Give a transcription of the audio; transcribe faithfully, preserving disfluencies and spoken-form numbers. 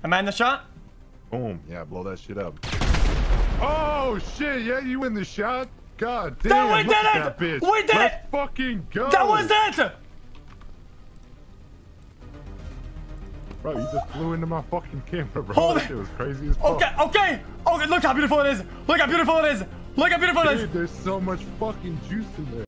Am I in the shot? Boom. Yeah, blow that shit up. Oh, shit. Yeah, you in the shot? God damn. That we look did at it! That bitch. We did Let's it! fucking go. That was it! Bro, you just flew into my fucking camera, bro. Hold That it. shit was crazy as fuck. Okay, okay. Okay, look how beautiful it is. Look how beautiful it is. Look how beautiful it is. Dude, there's so much fucking juice in there.